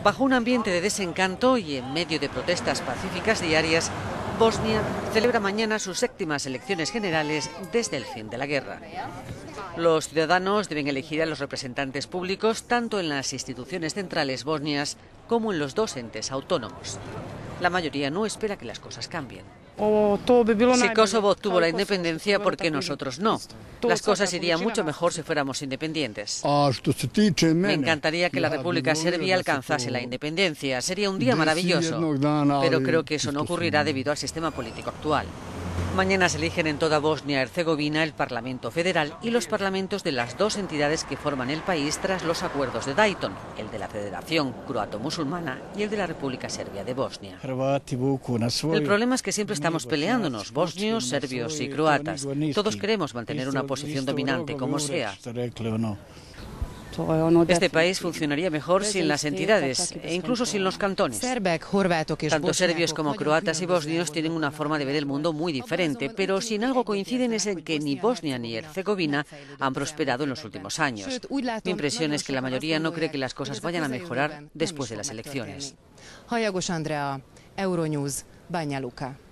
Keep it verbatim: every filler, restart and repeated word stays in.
Bajo un ambiente de desencanto y en medio de protestas pacíficas diarias, Bosnia celebra mañana sus séptimas elecciones generales desde el fin de la guerra. Los ciudadanos deben elegir a los representantes públicos tanto en las instituciones centrales bosnias como en los dos entes autónomos. La mayoría no espera que las cosas cambien. Si Kosovo obtuvo la independencia, ¿por qué nosotros no? Las cosas irían mucho mejor si fuéramos independientes. Me encantaría que la República Serbia alcanzase la independencia. Sería un día maravilloso, pero creo que eso no ocurrirá debido al sistema político actual. Mañana se eligen en toda Bosnia-Herzegovina el Parlamento Federal y los parlamentos de las dos entidades que forman el país tras los acuerdos de Dayton, el de la Federación Croato-Musulmana y el de la República Serbia de Bosnia. El problema es que siempre estamos peleándonos, bosnios, serbios y croatas. Todos queremos mantener una posición dominante, como sea. Este país funcionaría mejor sin las entidades e incluso sin los cantones. Tanto serbios como croatas y bosnios tienen una forma de ver el mundo muy diferente, pero si en algo coinciden es en que ni Bosnia ni Herzegovina han prosperado en los últimos años. Mi impresión es que la mayoría no cree que las cosas vayan a mejorar después de las elecciones. Hallagos Andrea, Euronews, Banja Luka.